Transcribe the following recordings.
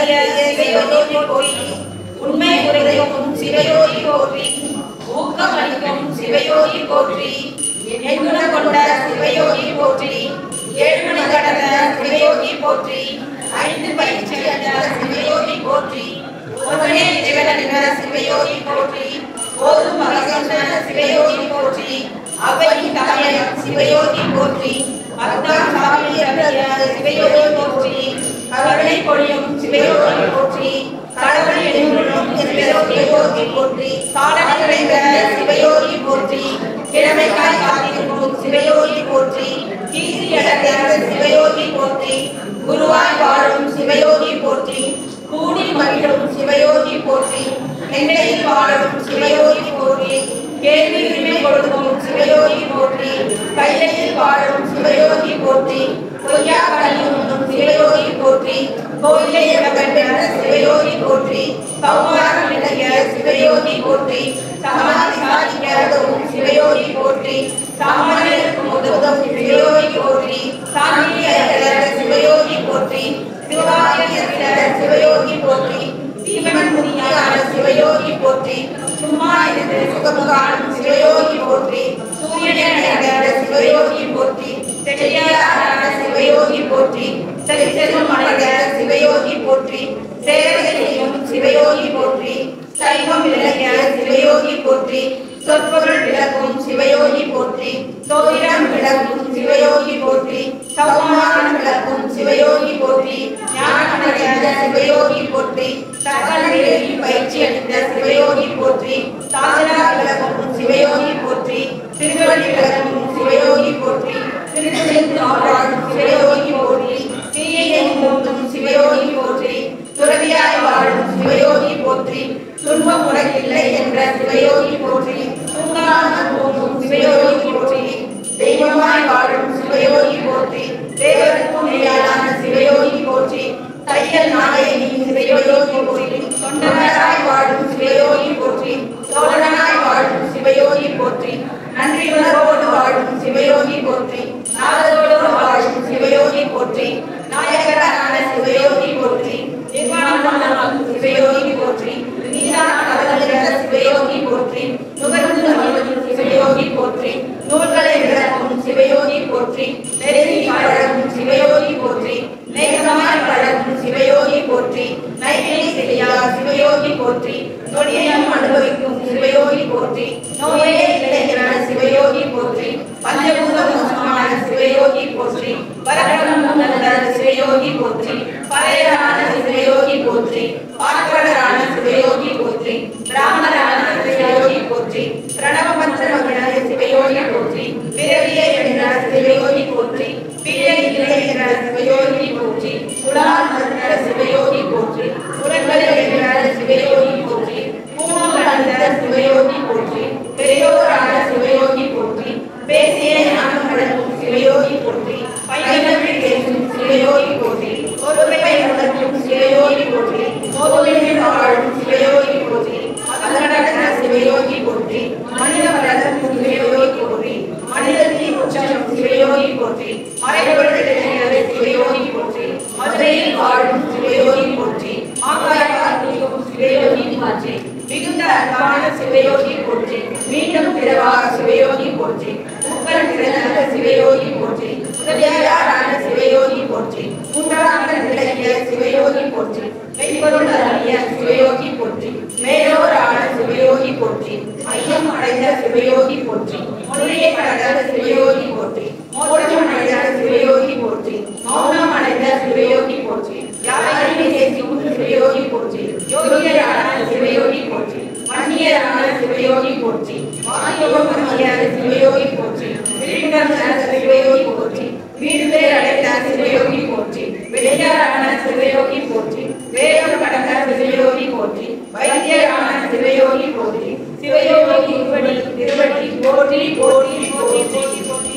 அழகிய சிவயோகி போற்றி, உண்மை உரைக்கும் சிவயோகி போற்றி, ஊக்கம் அளிக்கும் சிவயோகி போற்றி, எண்குணம் கொண்ட சிவயோகி போற்றி, ஏழ்மணி கடந்த சிவயோகி போற்றி, ஐந்து பயிற்சி அடைந்த சிவயோகி போற்றி, ஒருவனே இறைவனென்ற சிவயோகி போற்றி, ஓதும் மகசொன்ன சிவயோகி போற்றி, அவையின் தலையன் சிவயோகி போற்றி, அர்த்தம் சாமி அருளிய சிவயோகி போற்றி, கருணை பொழியும் சிவயோகி போற்றி, கடவுளை எழுந்துள்ளும் சிவயோகி போற்றி, சாதனை நிறைந்த சிவயோகி போற்றி, கிழமைக்காய் காத்திருக்கும் சிவயோகி போற்றி, கீர்த்தி அடைந்த சிவயோகி போற்றி, குருவாய் வாழும் சிவயோகி போற்றி, கூடி மகிழும் சிவயோகி போற்றி, எண்ணையில் வாழும் சிவயோகி போற்றி, கேள்வி உரிமை கொடுக்கும் சிவயோகி போற்றி, கைலையில் வாழும் சிவயோகி போற்றி, பொய்யா கலியும் சிவயோகி போற்றி, கோயிலை இடம்பெற்ற சிவயோகி போற்றி, கௌமாரம் விலகிய சிவயோகி போற்றி, சமாதி சாதிக்க உதவும் சிவயோகி போற்றி, சாமானியருக்கும் உதவும் சிவயோகி போற்றி, சாமியை அகல சிவயோகி போற்றி, சிவாய சிவயோகி போற்றி, சீமன் முனியான சிவயோகி போற்றி, சும்மா இருந்து சுகம் காணும் சிவயோகி போற்றி, சூரியனை அடைந்த சிவயோகி போற்றி, செடியாரான சிவயோகி போற்றி, செல்வம் அடைந்த சிவயோகி போற்றி, சேவை செய்யும் சிவயோகி போற்றி, சைவம் விளங்கிய சிவயோகி போற்றி, சொற்பொருள் விளக்கும் சிவயோகி போற்றி, சோதிடம் விளக்கும் சிவயோகி போற்றி, சௌமானம் விளக்கும் சிவயோகி போற்றி, ஞானம் அடைந்த சிவயோகி போற்றி, சகல வேலையில் பயிற்சி அளித்த சிவயோகி போற்றி, சாதனா விளக்கும் சிவயோகி போற்றி, திருவள்ளி விளக்கும் சிவயோகி போற்றி, திருச்செந்து ஆளாடும் சிவயோகி போற்றி, தீயை மூட்டும் சிவயோகி போற்றி, துறவியாய் வாழும் சிவயோகி போற்றி, துன்பம் உலகில்லை என்ற சிவயோகி போற்றி, தூங்காமல் போகும் சிவயோகி போற்றி, தெய்வமாய் வாழும் சிவயோகி போற்றி, தேவருக்கும் மேலான சிவயோகி போற்றி, தையல் நாயகி சிவயோகி போற்றி, தொண்டனாய் வாழும் சிவயோகி போற்றி, தோழனாய் வாழும் சிவயோகி போற்றி, நன்றியுணர்வோடு வாழும் சிவயோகி போற்றி, நாதத்தோடு வாழும் சிவயோகி போற்றி, நாயகரான சிவயோகி போற்றி, நிர்வாணமாகும் சிவயோகி போற்றி, நீரான அவதரித்த சிவயோகி போற்றி, நுகர்ந்து அமரும் சிவயோகி போற்றி, நூல்களை விளக்கும் சிவயோகி போற்றி, நெருங்கி பழகும் சிவயோகி போற்றி, நேசமாய் பழகும் சிவயோகி போற்றி, நைவினை செய்யா சிவயோகி போற்றி, நொடியம் அனுபவிக்கும் சிவயோகி போற்றி, நோயே இளைஞர சிவயோகி போற்றி, பஞ்சபூத மோசமான சிவயோகி போற்றி, வரகணம் நல்ல சிவயோகி போற்றி, பறையரான சிவயோகி போற்றி, பாட்படரான சிவயோகி போற்றி, பிராமணரான சிவயோகி போற்றி, பிரணவ மந்திரமகன சிவயோகி போற்றி, பிறவியை என்ற சிவயோகி போற்றி, பிழை என்ற சிவயோகி போற்றி, குலால் மந்திர சிவயோகி போற்றி, குலங்களை என்ற சிவயோகி போற்றி, பூணங்கள் அந்த சிவயோகி போற்றி, பெரியோரான சிவயோகி போற்றி, பேசிய ஞானம் வழங்கும் சிவயோகி போற்றி, பையனவில் பேசும் சிவயோகி போற்றி, ஒருமை உணர்த்தும் சிவயோகி போற்றி, மோதலில் வாழும் சிவயோகி போற்றி, மகனடன சிவயோகி போற்றி, மனித வளரும் சிவயோகி போற்றி, மனிதத்தி உச்சம் சிவயோகி போற்றி, மறைபொருள் சிவயோகி போற்றி, மதுரையில் வாழும் சிவயோகி போற்றி, மாகாயத்திலும் சிவயோகி போற்றி, மிகுந்த அன்பான சிவயோகி போற்றி, மீண்டும் பிறவா சிவயோகி போற்றி, உங்கள் பிறந்த சிவயோகி போற்றி, உதவியாரான சிவயோகி போற்றி, மூன்றாக நிலைய சிவயோகி போற்றி, மெய்ப்பொருள் அருளிய சிவயோகி போற்றி, மேலோரான சிவயோகி போற்றி, ஐயம் அடைந்த சிவயோகி போற்றி, மொழியை கடந்த சிவயோகி போற்றி, மோட்சம் அடைந்த சிவயோகி போற்றி, மௌனம் அடைந்த சிவயோகி போற்றி, யாரையுமே பேசும் சிவயோகி போற்றி, யோகியரான சிவயோகி போற்றி, மன்னியரான சிவயோகி போற்றி, வாயோகம் அறியாத சிவயோகி போற்றி, விழிப்புணர்ந்த சிவயோகி போற்றி, வீடு பேர் அடைந்த சிவயோகி போற்றி, வெளியாரான சிவயோகி போற்றி, வேகம் கடந்த சிவயோகி போற்றி, வைத்தியரான சிவயோகி போற்றி, சிவயோகி திருவடி திருவடி போற்றி போற்றி போற்றி போற்றி போற்றி.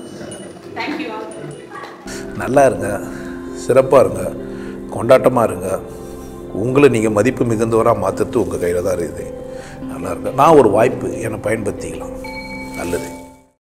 தேங்க்யூ. நல்லா இருங்க, சிறப்பாக இருங்க, கொண்டாட்டமாக இருங்க. உங்களை நீங்கள் மதிப்பு மிகுந்தவராக மாற்றுறது உங்கள் கையில் தான் இருக்குது. நல்லா இருங்க. நான் ஒரு வாய்ப்பு என்னை பயன்படுத்திக்கலாம். நல்லது.